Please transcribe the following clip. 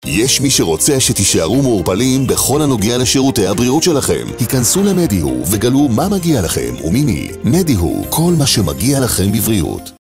יש מי שרוצה שתישארו מעורפלים בכל הנוגע לשירותי הבריאות שלכם. היכנסו למדיהו וגלו מה מגיע לכם וממי. מדיהו, כל מה שמגיע לכם בבריאות.